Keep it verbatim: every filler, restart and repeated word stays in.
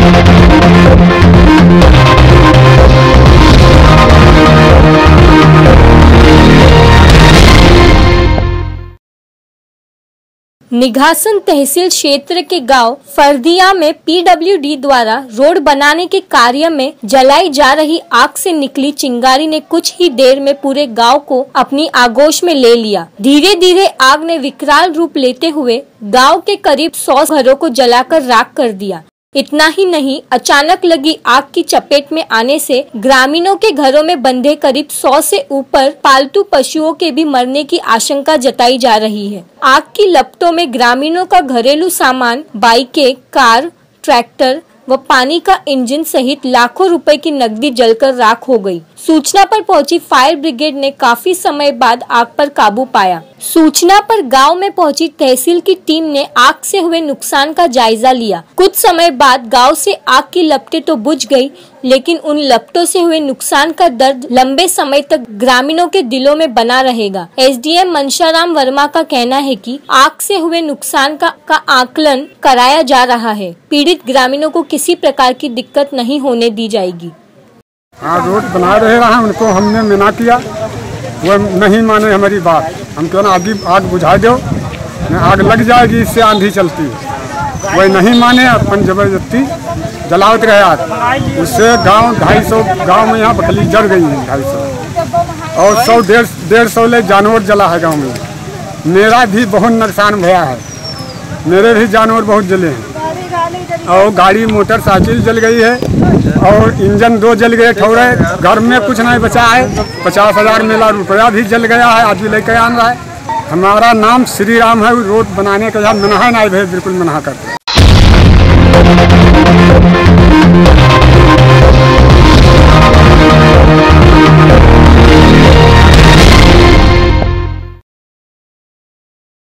निघासन तहसील क्षेत्र के गांव फरदिया में पीडब्ल्यूडी द्वारा रोड बनाने के कार्य में जलाई जा रही आग से निकली चिंगारी ने कुछ ही देर में पूरे गांव को अपनी आगोश में ले लिया। धीरे धीरे आग ने विकराल रूप लेते हुए गांव के करीब सौ घरों को जलाकर राख कर दिया। इतना ही नहीं, अचानक लगी आग की चपेट में आने से ग्रामीणों के घरों में बंधे करीब सौ से ऊपर पालतू पशुओं के भी मरने की आशंका जताई जा रही है। आग की लपटों में ग्रामीणों का घरेलू सामान, बाइकें, कार, ट्रैक्टर व पानी का इंजन सहित लाखों रुपए की नकदी जलकर राख हो गई। सूचना पर पहुंची फायर ब्रिगेड ने काफी समय बाद आग पर काबू पाया। सूचना पर गांव में पहुंची तहसील की टीम ने आग से हुए नुकसान का जायजा लिया। कुछ समय बाद गांव से आग की लपटें तो बुझ गई, लेकिन उन लपटों से हुए नुकसान का दर्द लंबे समय तक ग्रामीणों के दिलों में बना रहेगा। एसडीएम मनशाराम वर्मा का कहना है कि आग से हुए नुकसान का, का आकलन कराया जा रहा है। पीड़ित ग्रामीणों को किसी प्रकार की दिक्कत नहीं होने दी जाएगी। हाँ, रोड बना रहे रहा, उनको हमने मना किया, वो नहीं माने हमारी बात। हम क्यों ना आगे आग बुझा दो, आग लग जाएगी, इससे आंधी चलती है। वही नहीं माने, अपन जबरदस्ती जलावत रहे आग। उससे गांव ढाई सौ गाँव में यहाँ बकली जड़ गई है, ढाई सौ और सौ डेढ़ डेढ़ सौ ले जानवर जला है गाँव में। मेरा भी बहुत नुकसान भया है, मेरे भी जानवर बहुत जले हैं और गाड़ी मोटरसाइकिल जल गई है और इंजन दो जल गए ठौरे। घर में कुछ नहीं बचा है। पचास हजार मेला रुपया भी जल गया है, आज भी लेकर आन रहा है। हमारा नाम श्री राम है। रोड बनाने का यहाँ मना नहीं, बिल्कुल मना करते।